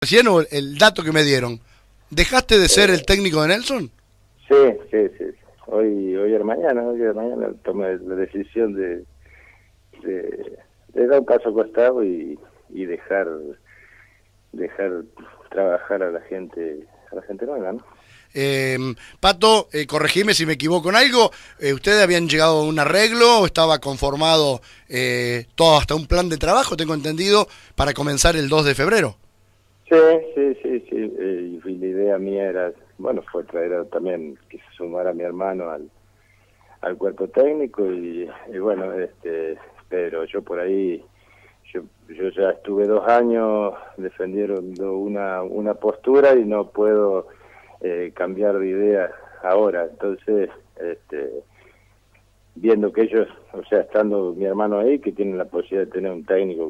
Recién el dato que me dieron, ¿dejaste de ser el técnico de Nelson? Sí, sí, sí. Hoy o mañana tomé la decisión de dar un paso al costado y dejar trabajar a la gente nueva, ¿no? Pato, corregime si me equivoco en algo. ¿Ustedes habían llegado a un arreglo o estaba conformado todo hasta un plan de trabajo, tengo entendido, para comenzar el 2 de febrero? Sí, sí, sí, sí. Y la idea mía era, bueno, fue traer también que se sumara mi hermano al cuerpo técnico y bueno, pero yo por ahí, yo ya estuve 2 años defendiendo una postura y no puedo cambiar de idea ahora. Entonces, viendo que ellos, o sea, estando mi hermano ahí, que tienen la posibilidad de tener un técnico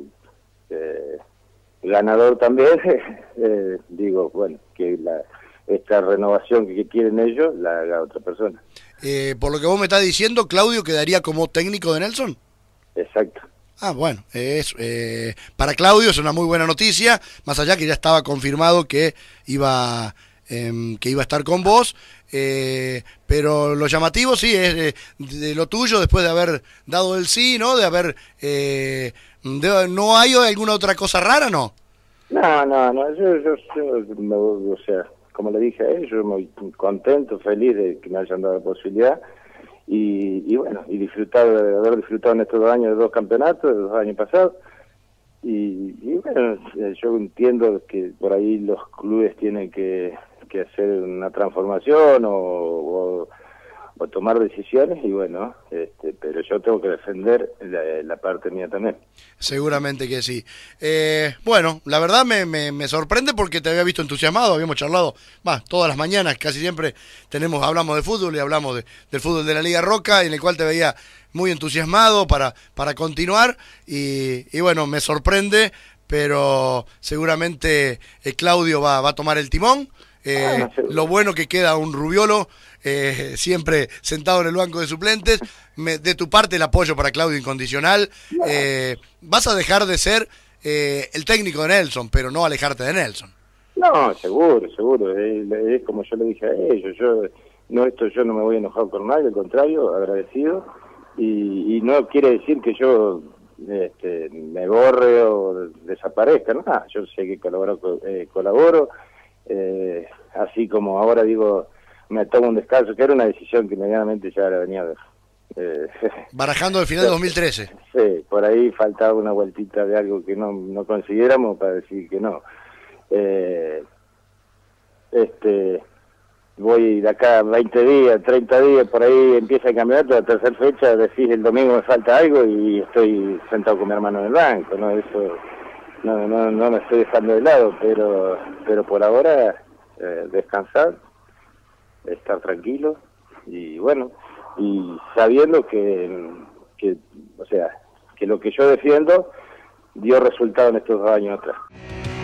ganador también, digo, bueno, que esta renovación que quieren ellos la haga otra persona. Por lo que vos me estás diciendo, Claudio quedaría como técnico de Nelson. Exacto. Ah, bueno, para Claudio es una muy buena noticia, más allá que ya estaba confirmado que iba a estar con vos, pero lo llamativo sí es de lo tuyo, después de haber dado el sí, ¿no? ¿No hay alguna otra cosa rara, no? No, o sea, como le dije a ellos, muy contento, feliz de que me hayan dado la posibilidad y bueno, y haber disfrutado en estos 2 años de 2 campeonatos, de 2 años pasados. Y bueno, yo entiendo que por ahí los clubes tienen que hacer una transformación o tomar decisiones y bueno, pero yo tengo que defender la parte mía también. Seguramente que sí. Bueno, la verdad me sorprende porque te había visto entusiasmado, habíamos charlado todas las mañanas, casi siempre hablamos de fútbol y hablamos del fútbol de la Liga Roca, en el cual te veía muy entusiasmado para continuar y bueno, me sorprende, pero seguramente Claudio va a tomar el timón. Lo bueno que queda un Rubiolo siempre sentado en el banco de suplentes. De tu parte el apoyo para Claudio incondicional. Vas a dejar de ser el técnico de Nelson, pero no alejarte de Nelson. No, seguro. Es como yo le dije a ellos, yo no me voy a enojar con nadie, al contrario, agradecido. Y no quiere decir que yo me borre o desaparezca, no, yo sé que colaboro, así como ahora digo, me tomo un descanso, que era una decisión que medianamente ya la venía barajando el final de 2013. Sí, por ahí faltaba una vueltita de algo que no consiguiéramos para decir que no. Voy de acá 20 días, 30 días, por ahí empieza el campeonato, la tercera fecha, decís el domingo me falta algo y estoy sentado con mi hermano en el banco, ¿no? Eso no me estoy dejando de lado, pero por ahora descansar, estar tranquilo y bueno, y sabiendo o sea, que lo que yo defiendo dio resultado en estos 2 años atrás.